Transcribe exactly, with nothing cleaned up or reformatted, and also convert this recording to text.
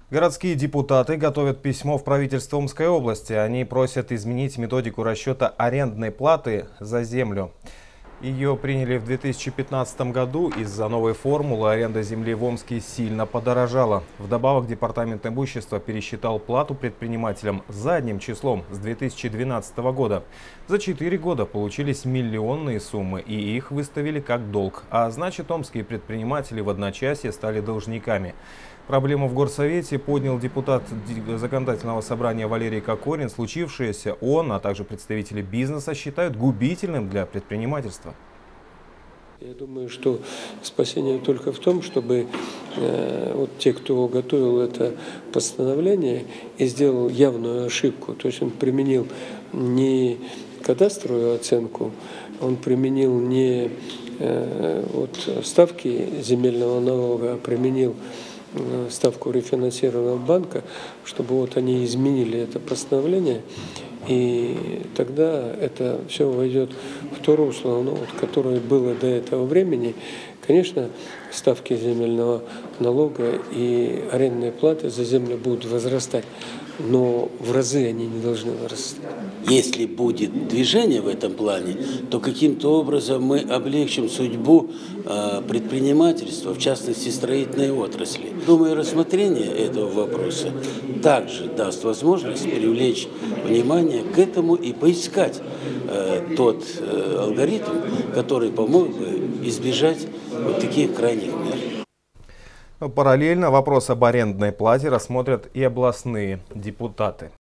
Городские депутаты готовят письмо в правительство Омской области. Они просят изменить методику расчета арендной платы за землю. Ее приняли в две тысячи пятнадцатом году. Из-за новой формулы аренда земли в Омске сильно подорожала. Вдобавок, Департамент имущества пересчитал плату предпринимателям задним числом с две тысячи двенадцатого года. За четыре года получились миллионные суммы, и их выставили как долг. А значит, омские предприниматели в одночасье стали должниками. Проблему в горсовете поднял депутат законодательного собрания Валерий Кокорин. Случившееся он, а также представители бизнеса считают губительным для предпринимательства. Я думаю, что спасение только в том, чтобы э, вот те, кто готовил это постановление и сделал явную ошибку, то есть он применил не кадастровую оценку, он применил не э, вот, ставки земельного налога, а применил ставку рефинансированного банка, чтобы вот они изменили это постановление, и тогда это все войдет в то русло, ну, вот, которое было до этого времени. Конечно, ставки земельного налога и арендные платы за землю будут возрастать, но в разы они не должны возрастать. Если будет движение в этом плане, то каким-то образом мы облегчим судьбу э, предпринимательства, в частности строительной отрасли. Думаю, рассмотрение этого вопроса также даст возможность привлечь внимание к этому и поискать э, тот э, алгоритм, который помог бы избежать вот таких крайних мер. Параллельно вопрос об арендной плате рассмотрят и областные депутаты.